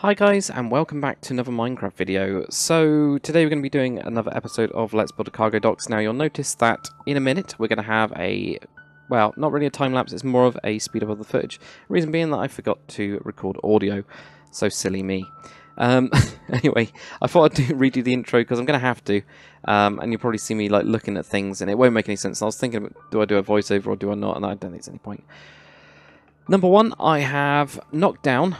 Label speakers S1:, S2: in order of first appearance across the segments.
S1: Hi guys, and welcome back to another Minecraft video. So today we're going to be doing another episode of Let's Build a Cargo Docks. Now you'll notice that in a minute we're going to have a, well, not really a time lapse, it's more of a speed up of the footage. Reason being that I forgot to record audio, so silly me. Anyway, I thought I'd redo the intro because I'm going to have to, and you'll probably see me like looking at things and it won't make any sense. And I was thinking, do I do a voiceover or do I not? And I don't think there's any point. Number one, I have knocked down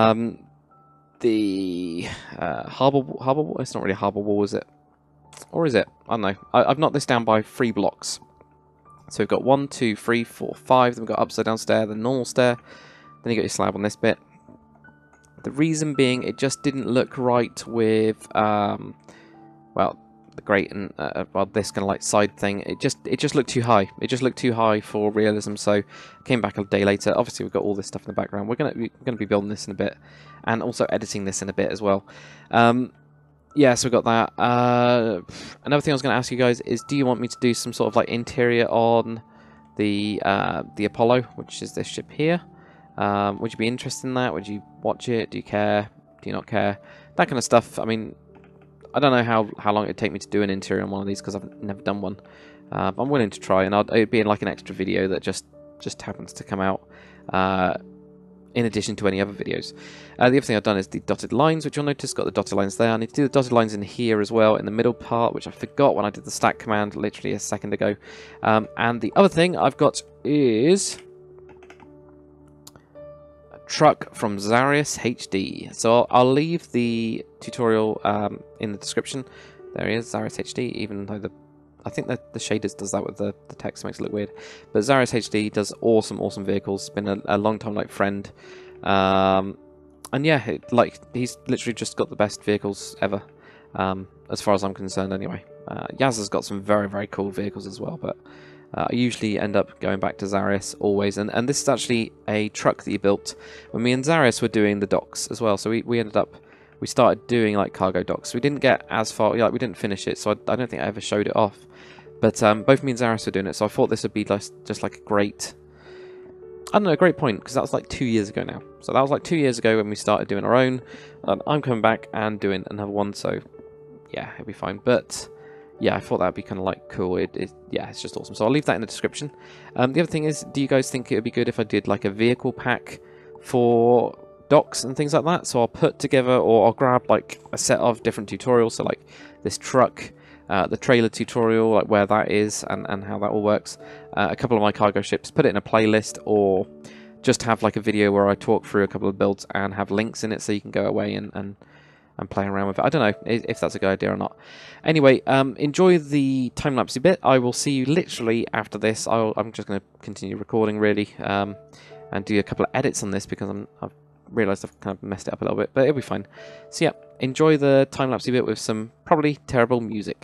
S1: the harbour wall. It's not really a harbour wall, is it? Or is it? I don't know. I've knocked this down by 3 blocks. So we've got 1, 2, 3, 4, 5. Then we've got upside down stair, the normal stair. Then you got your slab on this bit. The reason being, it just didn't look right with well, the grate and well, this kind of like side thing. It just looked too high. It just looked too high for realism. So I came back a day later. Obviously, we've got all this stuff in the background. We're gonna be building this in a bit, and also editing this in a bit as well. Yeah, so we've got that. Another thing I was going to ask you guys is, do you want me to do some sort of like interior on the Apollo, which is this ship here? Would you be interested in that? Would you watch it? Do you care? Do you not care? That kind of stuff. I mean, I don't know how long it'd take me to do an interior on one of these because I've never done one. I'm willing to try, and it'd be in like an extra video that just happens to come out in addition to any other videos. The other thing I've done is the dotted lines, which you'll notice got the dotted lines there. I need to do the dotted lines in here as well, in the middle part, which I forgot when I did the stack command literally a second ago. And the other thing I've got is truck from Zarius HD. So I'll leave the tutorial in the description. There he is, Zarius HD, even though I think that the shaders does that with the text, makes it look weird. But Zarius HD does awesome vehicles. Been a long time like friend. And yeah, he's literally just got the best vehicles ever. As far as I'm concerned anyway. Yaz has got some very cool vehicles as well, but I usually end up going back to Zarius always, and this is actually a truck that he built when me and Zarius were doing the docks as well. So we started doing like cargo docks. We didn't get as far, like we didn't finish it, so I don't think I ever showed it off. But both me and Zarius were doing it, so I thought this would be just like a great, I don't know, a great point, because that was like 2 years ago now. So that was like 2 years ago when we started doing our own, and I'm coming back and doing another one, so yeah, it'll be fine. But yeah, I thought that'd be kind of like cool. Yeah, it's just awesome. So I'll leave that in the description. The other thing is, do you guys think it would be good if I did like a vehicle pack for docks and things like that? So I'll put together, or I'll grab like a set of different tutorials. So like this truck, the trailer tutorial, like where that is and how that all works. A couple of my cargo ships, put it in a playlist, or just have like a video where I talk through a couple of builds and have links in it so you can go away and play around with it. I don't know if that's a good idea or not. Anyway, enjoy the time-lapse bit. I will see you literally after this. I'm just going to continue recording really, and do a couple of edits on this because I've realised I've kind of messed it up a little bit, but it'll be fine. So yeah, enjoy the time-lapse bit with some probably terrible music.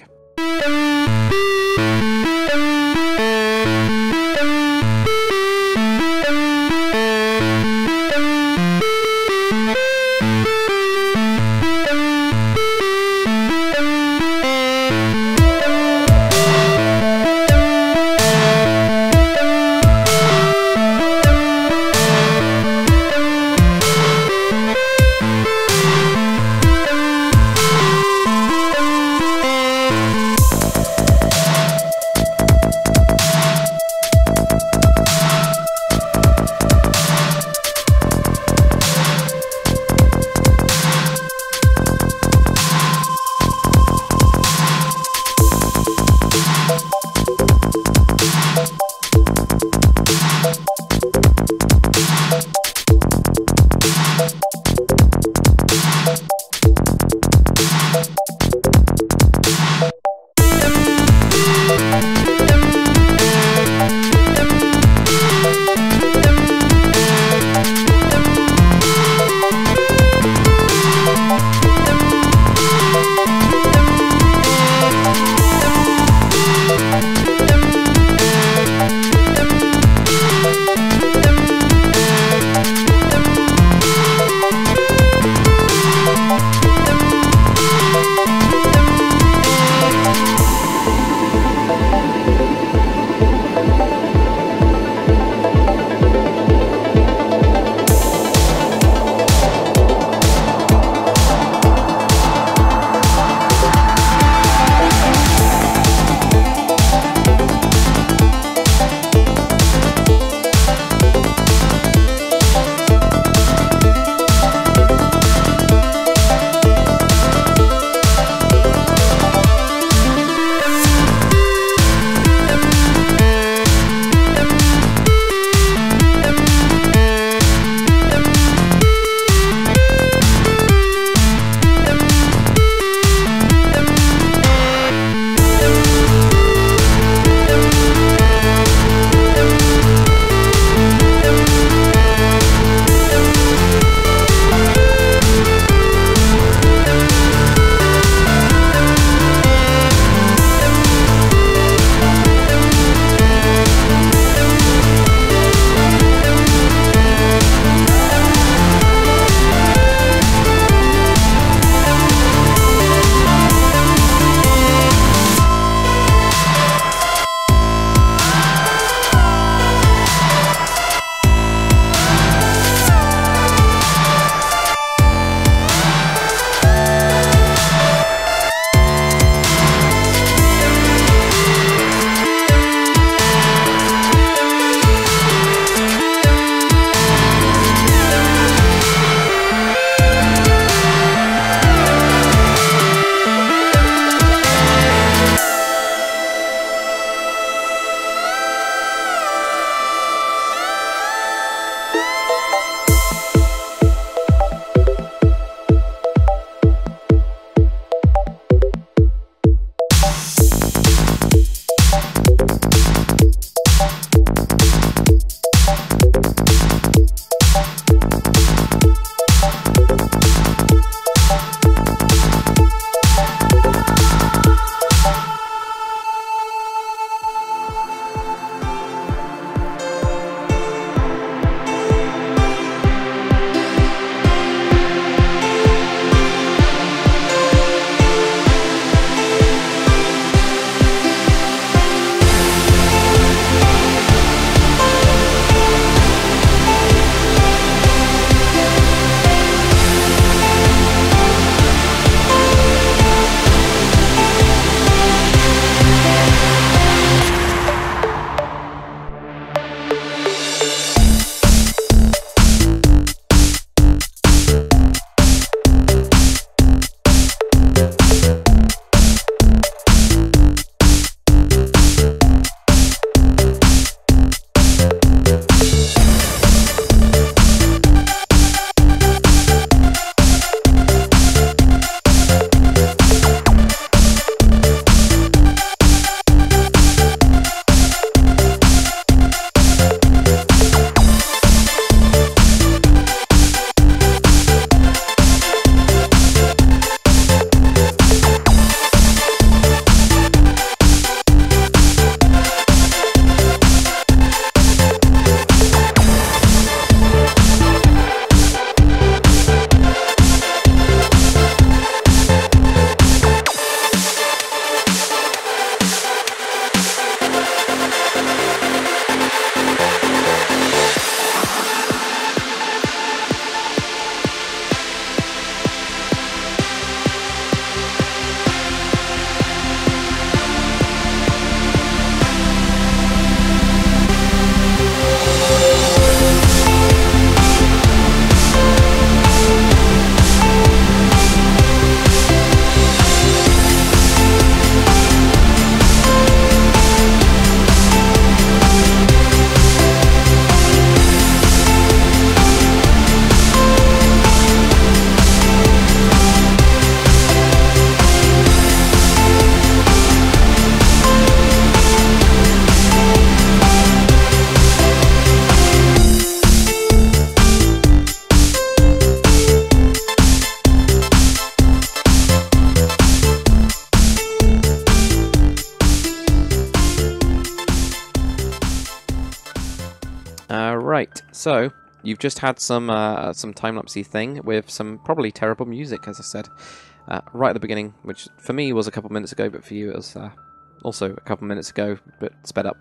S1: Right, so you've just had some time-lapsey thing with some probably terrible music, as I said, right at the beginning, which for me was a couple minutes ago, but for you it was also a couple minutes ago, but sped up.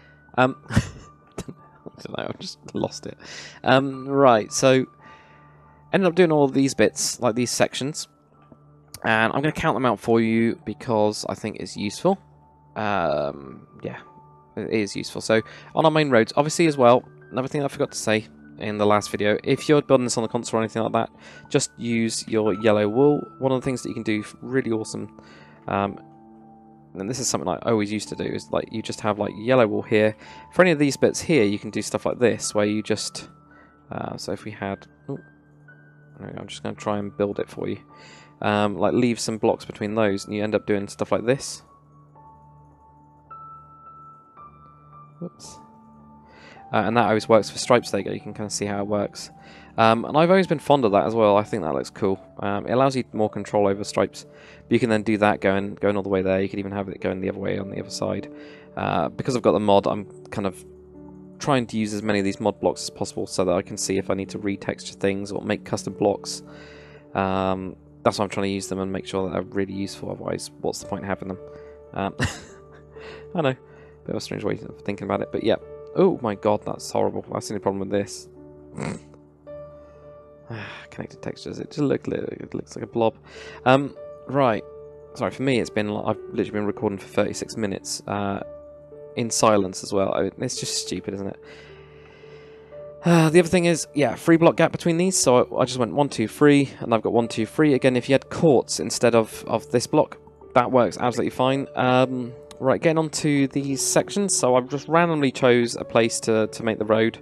S1: I don't know, I've just lost it. Right, so ended up doing all of these bits, like these sections, and I'm going to count them out for you because I think it's useful. Yeah, it is useful. So on our main roads, obviously as well, another thing I forgot to say in the last video, if you're building this on the console or anything like that, just use your yellow wool. One of the things that you can do really awesome, and this is something I always used to do, is like you just have like yellow wool here. For any of these bits here, you can do stuff like this, where you just, so if we had, I'm just going to try and build it for you, like leave some blocks between those, and you end up doing stuff like this. Whoops. And that always works for stripes. There you go, you can kind of see how it works. And I've always been fond of that as well. I think that looks cool. It allows you more control over stripes. But you can then do that going all the way there. You could even have it going the other way on the other side. Because I've got the mod, I'm kind of trying to use as many of these mod blocks as possible so that I can see if I need to retexture things or make custom blocks. That's why I'm trying to use them and make sure that they're really useful. Otherwise, what's the point in having them? I know, bit of a strange way of thinking about it, but yeah. Oh my god, that's horrible. That's the only problem with this. Connected textures, it just looks like a blob. Right. Sorry, for me it's been, I've literally been recording for 36 minutes in silence as well. It's just stupid, isn't it? The other thing is, yeah, 3 block gap between these, so I just went 1, 2, 3, and I've got 1, 2, 3. Again, if you had quartz instead of this block, that works absolutely fine. Right, getting on to these sections, so I've just randomly chose a place to make the road.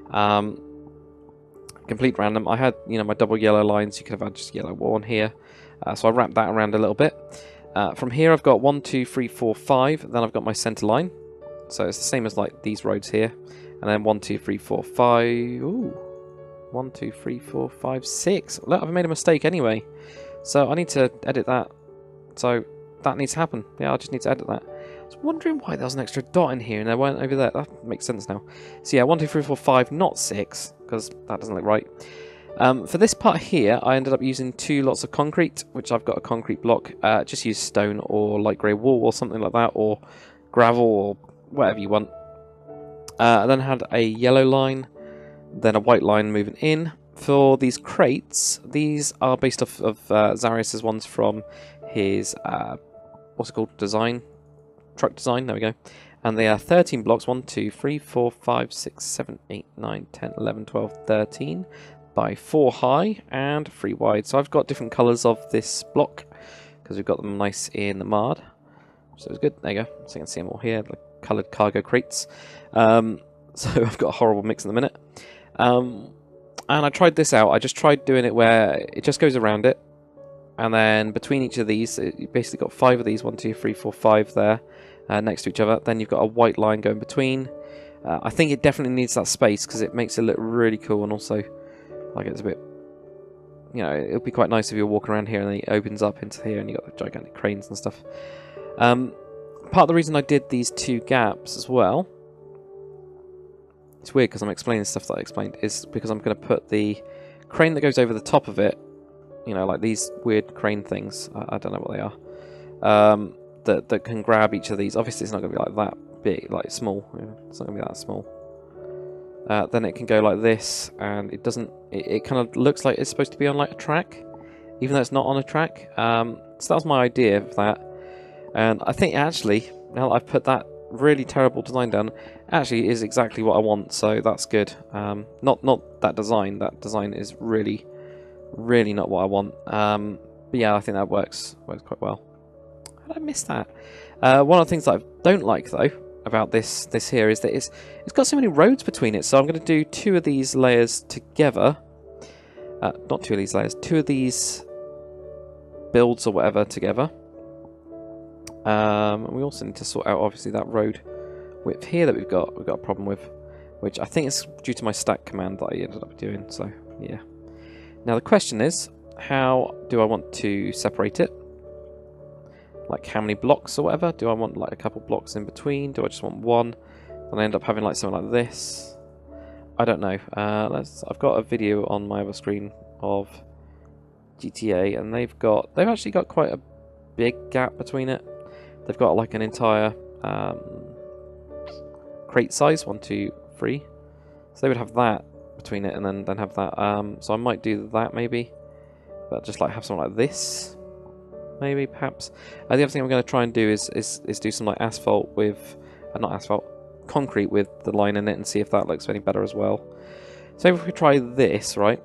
S1: Complete random. I had, my double yellow lines. You could have had just yellow one here. So I wrapped that around a little bit. From here I've got 1, 2, 3, 4, 5. Then I've got my centre line. So it's the same as like these roads here. And then 1, 2, 3, 4, 5. Ooh. 1, 2, 3, 4, 5, 6. Look, I've made a mistake anyway. So I need to edit that. So that needs to happen. Yeah, I just need to edit that. I was wondering why there was an extra dot in here and there weren't over there. That makes sense now. So yeah, 1, 2, 3, 4, 5, not 6, because that doesn't look right. For this part here, I ended up using 2 lots of concrete, which I've got a concrete block. Just use stone or light grey wool or something like that, or gravel or whatever you want. I then had a yellow line, then a white line moving in. For these crates, these are based off of Zarius's ones from his, what's it called, design? Truck design, there we go. And they are 13 blocks, 1, 2, 3, 4, 5, 6, 7, 8, 9, 10, 11, 12, 13 by 4 high and 3 wide. So I've got different colours of this block because we've got them nice in the mud. So it's good, there you go. So you can see them all here, like coloured cargo crates. So I've got a horrible mix in the minute. And I tried this out. I just tried doing it where it just goes around it. And then between each of these, you've basically got 5 of these, 1, 2, 3, 4, 5 there next to each other. Then you've got a white line going between. I think it definitely needs that space because it makes it look really cool, and also like it's a bit, you know, it would be quite nice if you're walking around here and then it opens up into here and you've got the gigantic cranes and stuff. Part of the reason I did these 2 gaps as well, it's weird because I'm explaining stuff that I explained, is because I'm going to put the crane that goes over the top of it, you know, like these weird crane things, I don't know what they are, that can grab each of these. Obviously it's not going to be like that big, like small, it's not going to be that small. Then it can go like this, and it doesn't, it kind of looks like it's supposed to be on like a track, even though it's not on a track. So that was my idea of that, and I think actually, now that I've put that really terrible design down, actually is exactly what I want, so that's good. Not that design is really not what I want, but yeah, I think that works quite well. How did I miss that? One of the things that I don't like though about this here is that it's got so many roads between it, so I'm going to do 2 of these layers together, not 2 of these layers, 2 of these builds or whatever together. And we also need to sort out obviously that road width here that we've got a problem with, which I think is due to my stack command that I ended up doing, so yeah. Now the question is, how do I want to separate it? Like how many blocks or whatever? Do I want like a couple blocks in between? Do I just want one? And I end up having like something like this? I don't know. I've got a video on my other screen of GTA, and they've actually got quite a big gap between it. They've got like an entire crate size, 1, 2, 3. So they would have that between it, and then have that. So I might do that maybe, but just like have something like this. Maybe, perhaps. The other thing I'm going to try and do is do some like asphalt with, not asphalt, concrete with the line in it, and see if that looks any better as well. So if we try this, right,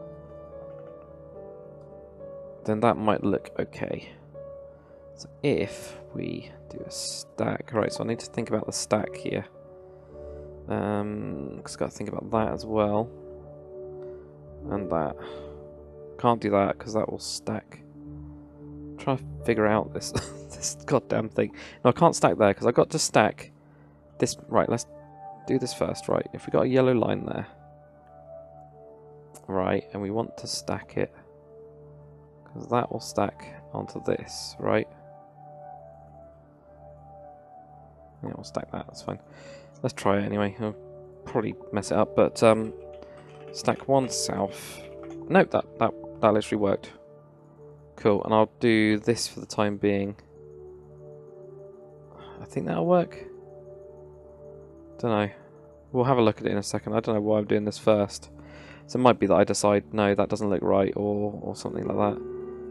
S1: then that might look okay. So if we do a stack, right, so I need to think about the stack here. Because I've got to think about that as well. And that. Can't do that because that will stack. Try to figure out this this goddamn thing. No, I can't stack there because I've got to stack this. Right, let's do this first. Right, if we got a yellow line there, right, and we want to stack it because that will stack onto this, right? Yeah, we'll stack that. That's fine. Let's try it anyway. I'll probably mess it up, but stack 1 south. Nope, that literally worked. Cool, and I'll do this for the time being. I think that'll work. Don't know. We'll have a look at it in a second. I don't know why I'm doing this first. So it might be that I decide, no, that doesn't look right, or something like that.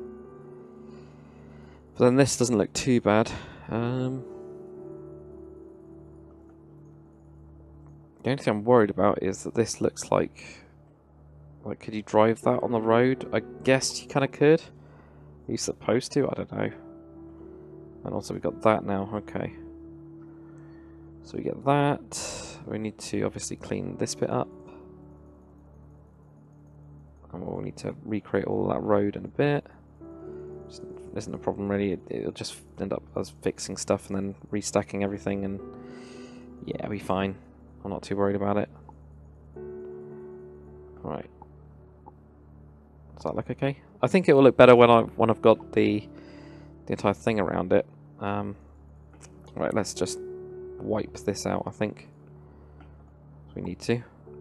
S1: But then this doesn't look too bad. The only thing I'm worried about is that this looks like could you drive that on the road? I guess you kind of could. Are you supposed to? I don't know. And also we've got that now. Okay. So we get that. We need to obviously clean this bit up. And we'll need to recreate all that road in a bit. Just isn't a problem really. It'll just end up as fixing stuff and then restacking everything, and yeah, it'll be fine. I'm not too worried about it. Right. Does that look okay? I think it will look better when I've got the entire thing around it. Right, let's just wipe this out, I think. We need to.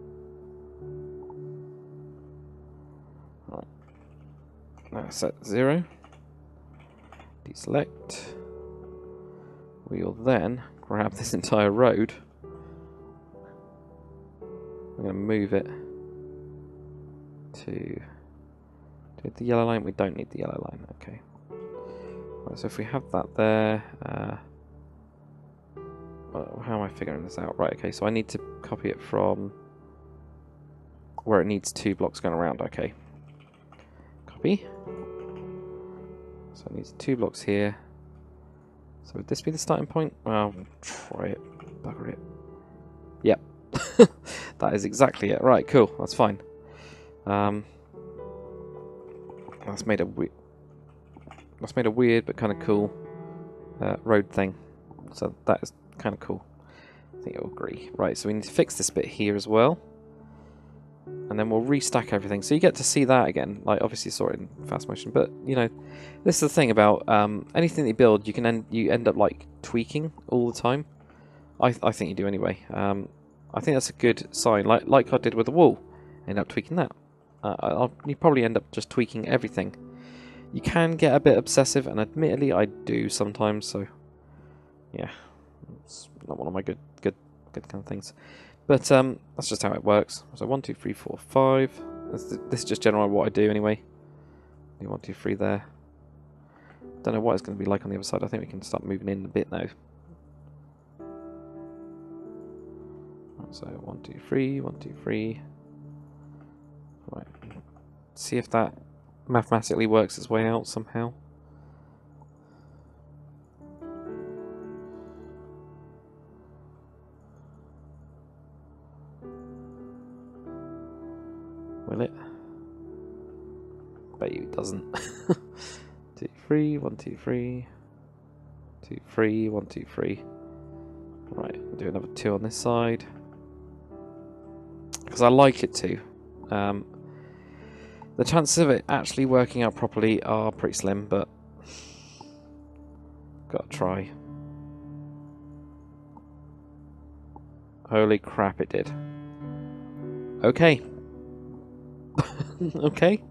S1: Right. Now set 0. Deselect. We will then grab this entire road. I'm going to move it to the yellow line. We don't need the yellow line. Okay. Right, so if we have that there, well, how am I figuring this out? Right. Okay. So I need to copy it from where it needs 2 blocks going around. Okay. Copy. So it needs 2 blocks here. So would this be the starting point? Well, try it. Bugger it. Yep. That is exactly it. Right, cool. That's fine. That's made a weird but kind of cool road thing. So that is kind of cool. I think you'll agree. Right, so we need to fix this bit here as well. And then we'll restack everything. So you get to see that again. Like, obviously you saw it in fast motion. But, you know, this is the thing about anything that you build, you end up, like, tweaking all the time. I think you do anyway. I think that's a good sign. Like I did with the wall. End up tweaking that. You probably end up just tweaking everything. You can get a bit obsessive, and admittedly I do sometimes, so yeah. It's not one of my good kind of things. But that's just how it works. So 1, 2, 3, 4, 5. This is just generally what I do anyway. 1, 2, 3 there. Don't know what it's going to be like on the other side. I think we can start moving in a bit now. So 1, 2, 3, 1, 2, 3. Right. See if that mathematically works its way out somehow. Will it? Bet you it doesn't. 2, 3, 1, 2, 3. 2, 3, 1, 2, 3. Right, we'll do another 2 on this side. Because I like it to. The chances of it actually working out properly are pretty slim, but gotta try. Holy crap, it did. Okay. Okay.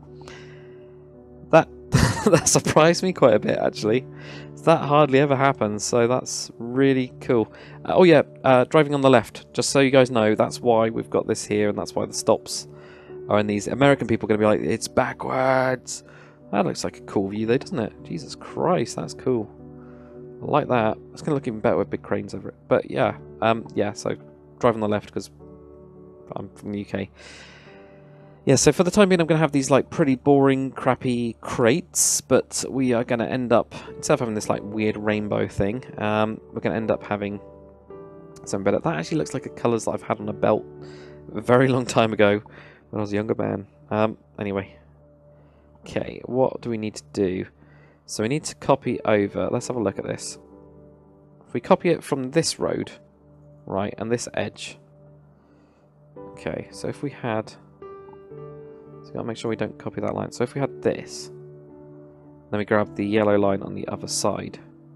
S1: That surprised me quite a bit, actually. That hardly ever happens, so that's really cool. Oh yeah, driving on the left. Just so you guys know, that's why we've got this here, and that's why the stops are in these. American people are going to be like, it's backwards. That looks like a cool view though, doesn't it? Jesus Christ, that's cool. I like that. It's going to look even better with big cranes over it. But yeah, yeah, so drive on the left because I'm from the UK. Yeah, so for the time being I'm going to have these like pretty boring, crappy crates, but we are going to end up, instead of having this like weird rainbow thing, we're going to end up having something better. That actually looks like the colours that I've had on a belt a very long time ago when I was a younger man. Anyway. Okay, what do we need to do? So we need to copy over, let's have a look at this. If we copy it from this road, right, and this edge. Okay, so if we had... So gotta make sure we don't copy that line. So if we had this, then we grab the yellow line on the other side.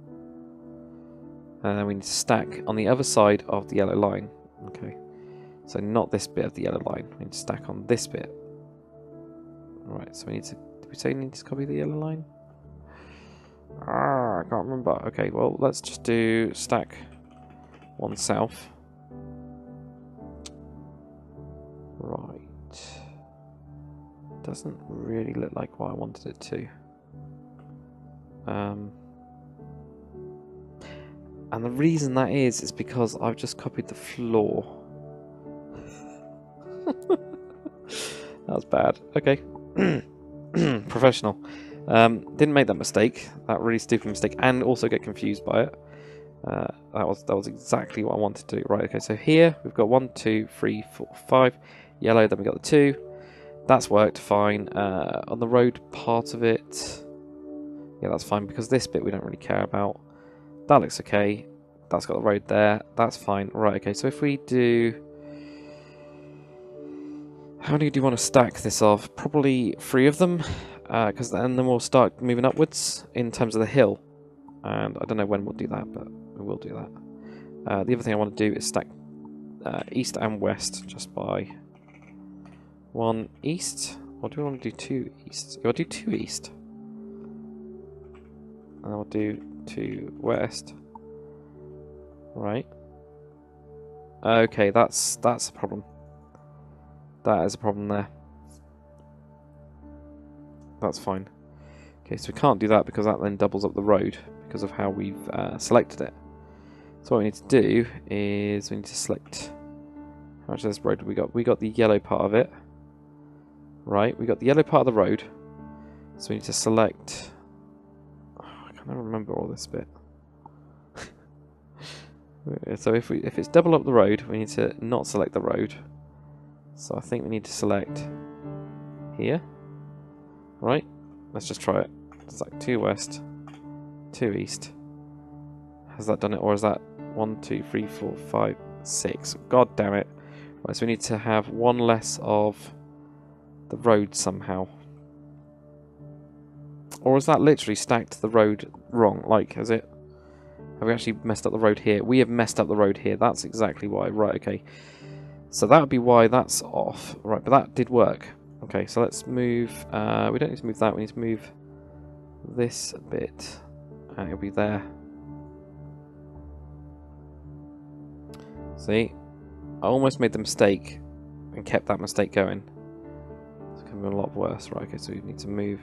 S1: And then we need to stack on the other side of the yellow line. Okay. So not this bit of the yellow line. We need to stack on this bit. Alright, so we need to... Did we say we need to copy the yellow line? I can't remember. Okay, well, let's just do stack 1 south. Right. Doesn't really look like what I wanted it to. And the reason that is because I've just copied the floor. That was bad. Okay. Professional. Didn't make that mistake. That really stupid mistake, and also get confused by it. That was exactly what I wanted to do. Right, okay, so here we've got 1, 2, 3, 4, 5. Yellow, then we got the 2. That's worked fine. On the road part of it, yeah, that's fine, because this bit we don't really care about. That looks okay. That's got the road there. That's fine. Right, okay, so if we do... How many do you want to stack this of? Probably 3 of them, because then we'll start moving upwards in terms of the hill. And I don't know when we'll do that, but we will do that. The other thing I want to do is stack east and west just by 1 east. Or do we want to do 2 east? I'll do 2 east. And I'll do 2 west. Right. Okay, that's a problem. That is a problem there. That's fine. Okay, so we can't do that because that then doubles up the road because of how we've selected it. So what we need to do is we need to select how much of this road have we got. We got the yellow part of it. Right, we got the yellow part of the road. So we need to select... Oh, I can't remember all this bit. So if it's double up the road, we need to not select the road. So I think we need to select here. Right, let's just try it. It's like 2 west, 2 east. Has that done it, or is that 1, 2, 3, 4, 5, 6? God damn it. Right, so we need to have 1 less of the road somehow. Or is that literally stacked the road wrong? Like, has it... Have we actually messed up the road here? We have messed up the road here. That's exactly why. Right, okay. So that would be why that's off. Right, but that did work. Okay, so let's move... we don't need to move that. We need to move this a bit. And it'll be there. See? I almost made the mistake and kept that mistake going. It's going to be a lot worse. Right, okay, so we need to move...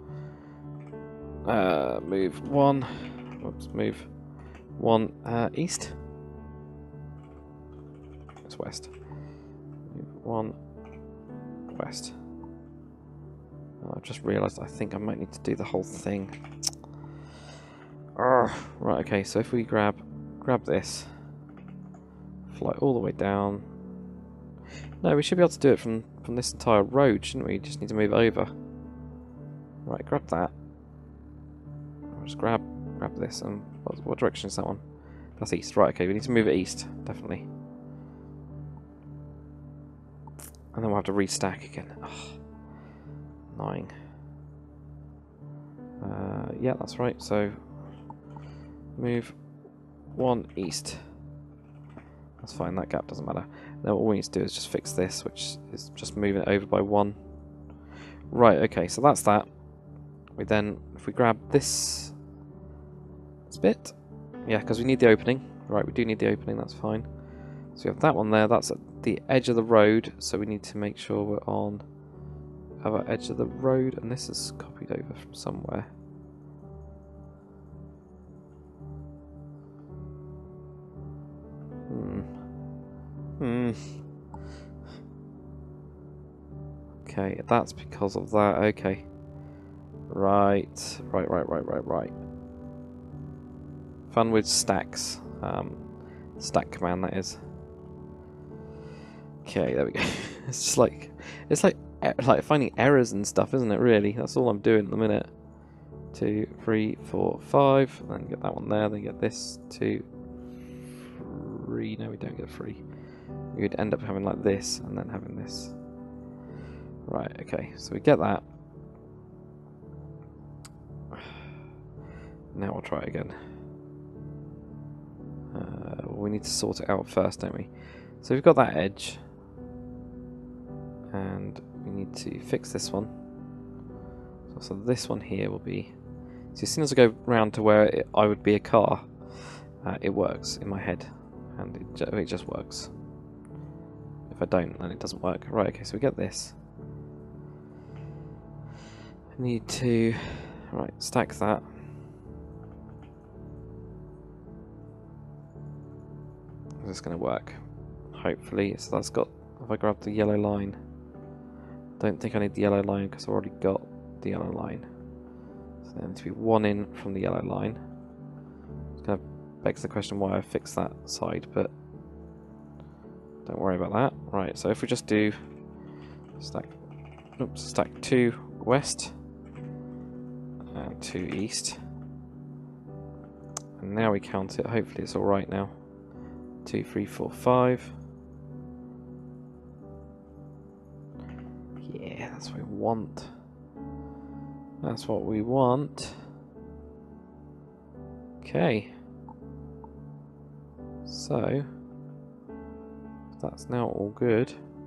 S1: move 1... Oops, move 1 east. It's west. Move 1 west. Oh, I've just realised I think I might need to do the whole thing. Right, okay, so if we grab this, fly all the way down. No, we should be able to do it from this entire road, shouldn't we? Just need to move over. Right, grab that. I'll just grab this, and what direction is that one? That's east. Right, okay, we need to move it east, definitely. And then we'll have to restack again. Oh, annoying. Yeah, that's right, so move 1 east. That's fine, that gap doesn't matter. Then all we need to do is just fix this, which is just moving it over by 1. Right, okay, so that's that. We then, if we grab this bit, yeah, because we need the opening. Right, we do need the opening, that's fine. So we have that one there, that's at the edge of the road, so we need to make sure we're on our edge of the road, and this is copied over from somewhere. Okay, that's because of that, okay. Right. Fun with stacks. Stack command, that is. Okay, there we go. It's like finding errors and stuff, isn't it? Really, that's all I'm doing at the minute. 2, 3, 4, 5. Then get that one there. Then get this 2, 3. No, we don't get 3. We would end up having like this, and then having this. Right. Okay. So we get that. Now we'll try it again. We need to sort it out first, don't we? So we've got that edge, and we need to fix this one. So this one here will be... So as soon as I go round to where I would be a car, it works in my head, and it just works. If I don't, then it doesn't work. Right, okay, so we get this. I need to... Right, stack that. Is this going to work? Hopefully. So that's got... If I grab the yellow line... Don't think I need the yellow line because I've already got the yellow line. So there needs to be 1 in from the yellow line. It's going to begs the question why I fixed that side, but don't worry about that. Right, so if we just do stack 2 west and 2 east, and now we count it. Hopefully it's all right now. 2, 3, 4, 5. want. That's what we want. Okay. So, that's now all good.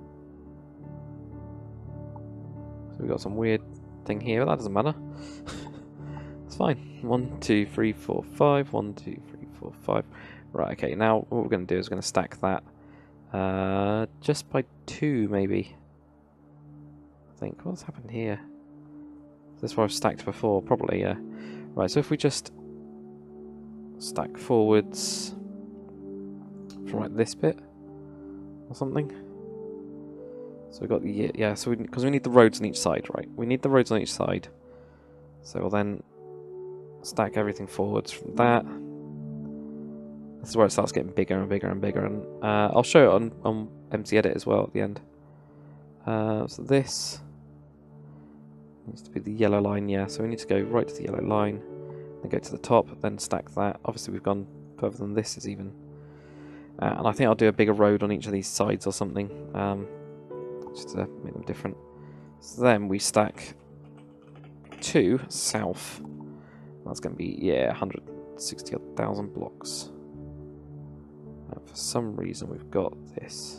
S1: So we've got some weird thing here, but that doesn't matter. It's fine. 1, 2, 3, 4, 5. 1, 2, 3, 4, 5. Right, okay, now what we're going to do is we're going to stack that just by 2, maybe. I think. What's happened here? Is this where I've stacked before? Probably, yeah. Right, so if we just stack forwards from like this bit or something. So we've got the, yeah, so because we need the roads on each side, right? We need the roads on each side. So we'll then stack everything forwards from that. This is where it starts getting bigger and bigger and bigger, and I'll show it on MC Edit as well at the end. So this needs to be the yellow line, yeah, so we need to go right to the yellow line, then go to the top, then stack that. Obviously we've gone further than this is even. And I think I'll do a bigger road on each of these sides or something, just to make them different. So then we stack 2 south. That's going to be, yeah, 160,000 blocks. And for some reason we've got this.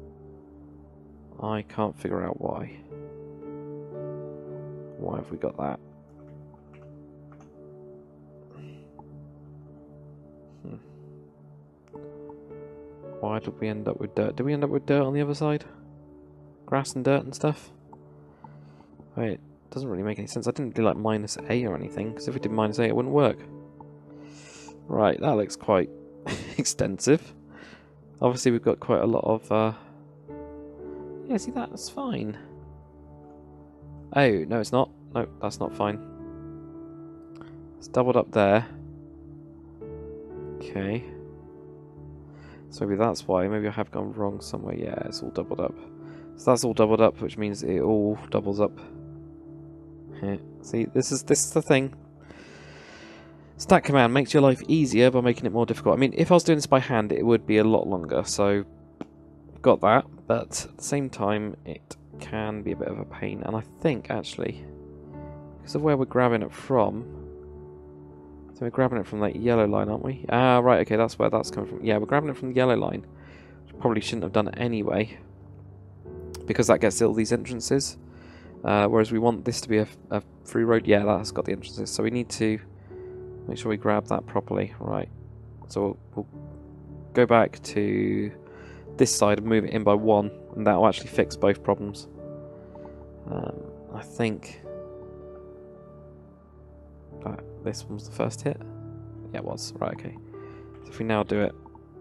S1: I can't figure out why. Why have we got that? Why did we end up with dirt? Did we end up with dirt on the other side? Grass and dirt and stuff? Wait, it doesn't really make any sense. I didn't do like -A or anything, because if we did -A it wouldn't work. Right, that looks quite extensive. Obviously we've got quite a lot of... Yeah, see, that's fine. Oh, no it's not. No, that's not fine. It's doubled up there. Okay. So maybe that's why. Maybe I have gone wrong somewhere. Yeah, it's all doubled up. So that's all doubled up, which means it all doubles up. Yeah. See, this is the thing. Stack command makes your life easier by making it more difficult. I mean, if I was doing this by hand, it would be a lot longer. So, got that. But at the same time, it can be a bit of a pain. And I think, actually, because of where we're grabbing it from... So we're grabbing it from that yellow line, aren't we? Ah, right, okay, that's where that's coming from. Yeah, we're grabbing it from the yellow line. Which probably shouldn't have done it anyway. Because that gets all these entrances. Whereas we want this to be a free road. Yeah, that's got the entrances. So we need to make sure we grab that properly. Right. So we'll go back to this side and move it in by 1. And that will actually fix both problems. I think... this one was the first hit? Yeah, it was. Right, okay. So if we now do it...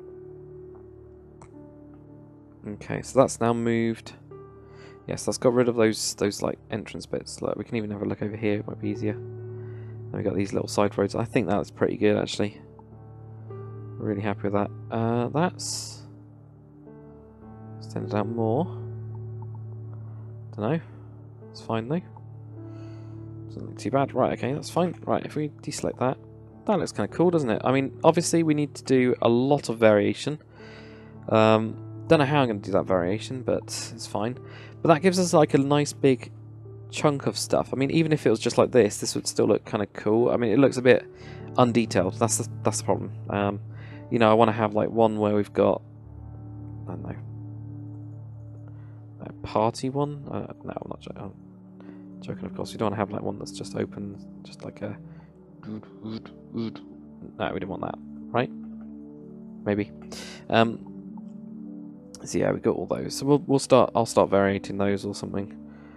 S1: Okay, so that's now moved. Yes, that's got rid of those like entrance bits. Look, we can even have a look over here, it might be easier. And we've got these little side roads. I think that's pretty good actually. Really happy with that. That's extended out more. Don't know. It's fine though. Doesn't look too bad. Right, okay, that's fine. Right, if we deselect that, that looks kind of cool, doesn't it? I mean, obviously we need to do a lot of variation. Don't know how I'm going to do that variation, but it's fine. But that gives us like a nice big chunk of stuff. I mean, even if it was just like this would still look kind of cool. I mean, it looks a bit undetailed. That's the problem. You know, I want to have like one where we've got, I don't know, a party one. No, I'm not joking. I'm joking, of course. We don't want to have like one that's just open, just like a. No, we didn't want that, right? Maybe. So yeah, we got all those. So we'll start. I'll start variating those or something.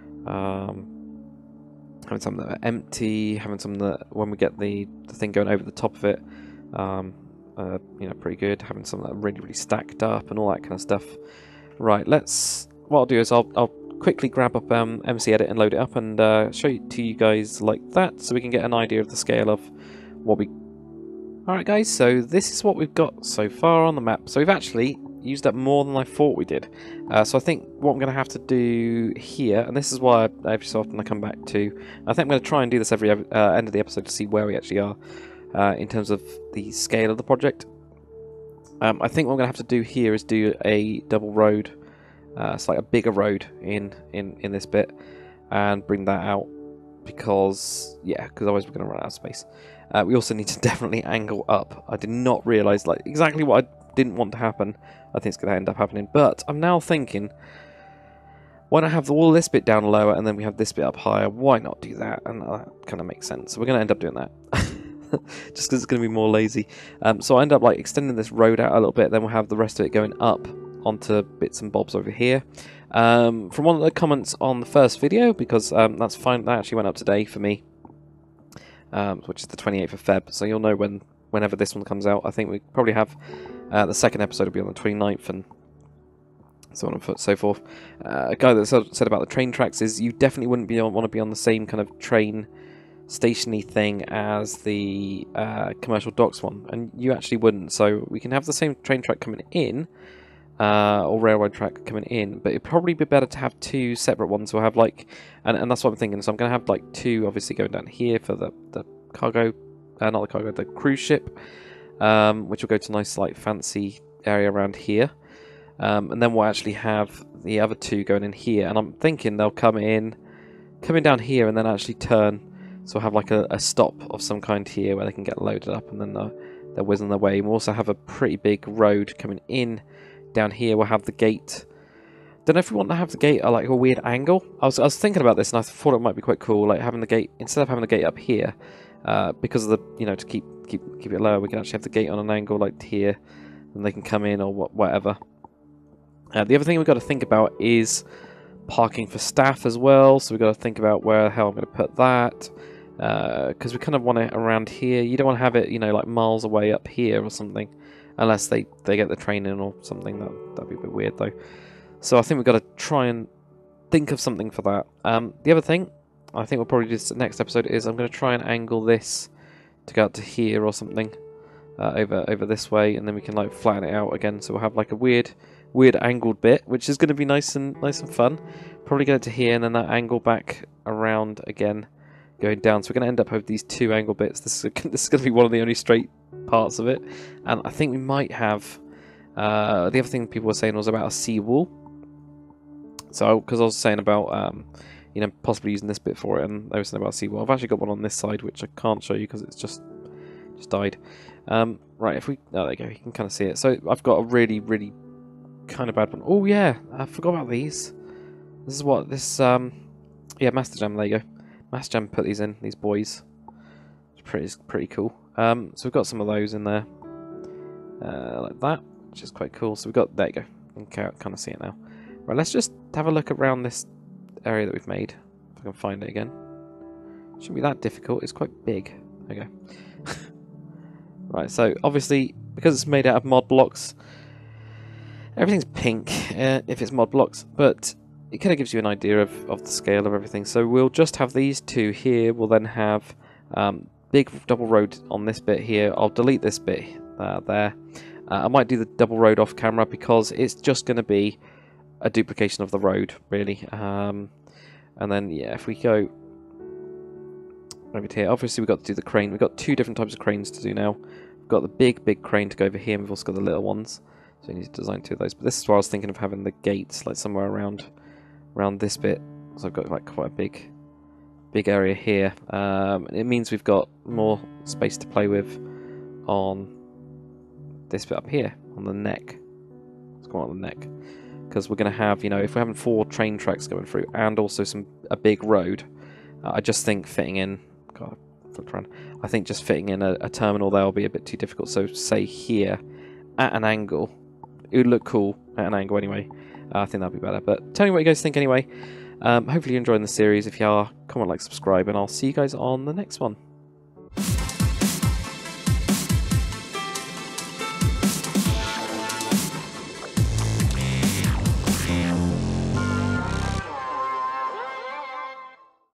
S1: Having some that are empty. Having some that when we get the thing going over the top of it, you know, pretty good. Having some that are really stacked up and all that kind of stuff. Right. What I'll do is I'll quickly grab up MC Edit and load it up and show it to you guys like that, so we can get an idea of the scale of what we. All right, guys. So this is what we've got so far on the map. So we've actually used up more than I thought we did. So I think what I'm going to have to do here, and this is why every so often I come back to, I think I'm going to try and do this every end of the episode to see where we actually are in terms of the scale of the project. I think what I'm going to have to do here is do a double road, it's like a bigger road in this bit. and bring that out, because otherwise we're going to run out of space. We also need to definitely angle up. I did not realise like exactly what I didn't want to happen. I think it's going to end up happening, but I'm now thinking, why not have all this bit down lower and then we have this bit up higher? Why not do that? And that kind of makes sense. So we're going to end up doing that. Just because it's going to be more lazy. So I end up like extending this road out a little bit, then we'll have the rest of it going up onto bits and bobs over here. From one of the comments on the first video, because that's fine, that actually went up today for me, which is the 28th of Feb, so you'll know whenever this one comes out. I think we probably have the second episode will be on the 29th, and so on and so forth. A guy that said about the train tracks is you definitely wouldn't want to be on the same kind of train stationy thing as the commercial docks one, and you actually wouldn't. So we can have the same train track coming in, or railroad track coming in, but it'd probably be better to have two separate ones. So we'll have like, and that's what I'm thinking. So I'm going to have like two obviously going down here for the cargo, not the cargo, the cruise ship, which will go to a nice like fancy area around here. And then we'll actually have the other two going in here, and I'm thinking they'll coming down here and then actually turn. So we'll have like a stop of some kind here where they can get loaded up, and then they're whizzing their way. And we'll also have a pretty big road coming in down here. We'll have the gate. Don't know if we want to have the gate at like a weird angle. I was thinking about this, and I thought it might be quite cool, like having the gate instead of having the gate up here, because of the to keep it lower. We can actually have the gate on an angle like here, and they can come in or whatever. The other thing we've got to think about is parking for staff as well. So we've got to think about where the hell I'm going to put that. Because we kind of want it around here. You don't want to have it, like miles away up here or something. Unless they get the train in or something. That'd be a bit weird though. So I think we've got to try and think of something for that. The other thing, I think we'll probably do this next episode, is I'm going to try and angle this to go out to here or something. Over this way. And then we can like flatten it out again. So we'll have like a weird angled bit, which is going to be nice and fun. Probably get it to here and then that angle back around again, going down. So we're going to end up with these two angle bits. This is going to be one of the only straight parts of it. And I think we might have the other thing people were saying was about a seawall. So because I was saying about possibly using this bit for it, and they were saying about a seawall. I've actually got one on this side which I can't show you because it's just died. Right, if we there you go, you can kind of see it. So I've got a really kind of bad one. Oh yeah, I forgot about these. This is what this Master Jam. There you go. Master Jam put these in, these boys. It's pretty cool. So we've got some of those in there, like that, which is quite cool. So we've got, there you go. You can kind of see it now. Right, let's just have a look around this area that we've made. If I can find it again. Shouldn't be that difficult. It's quite big. There you go. Right, so obviously because it's made out of mod blocks, everything's pink if it's mod blocks, but it kind of gives you an idea of the scale of everything. So we'll just have these two here. We'll then have big double road on this bit here. I'll delete this bit there. I might do the double road off camera because it's just going to be a duplication of the road, really. And then, yeah, if we go over to here, obviously we've got to do the crane. We've got two different types of cranes to do now. We've got the big crane to go over here, and we've also got the little ones. So we need to design two of those. But this is where I was thinking of having the gates, like somewhere around this bit. So I've got like quite a big area here. It means we've got more space to play with on this bit up here, on the neck. Let's go on the neck. Because we're going to have, if we're having 4 train tracks going through and also a big road, I just think fitting in, God, I flipped around. I think just fitting in a terminal there will be a bit too difficult. So say here, at an angle, it would look cool at an angle anyway. I think that'd be better. But tell me what you guys think anyway. Hopefully you're enjoying the series. If you are, comment, like, subscribe, and I'll see you guys on the next one.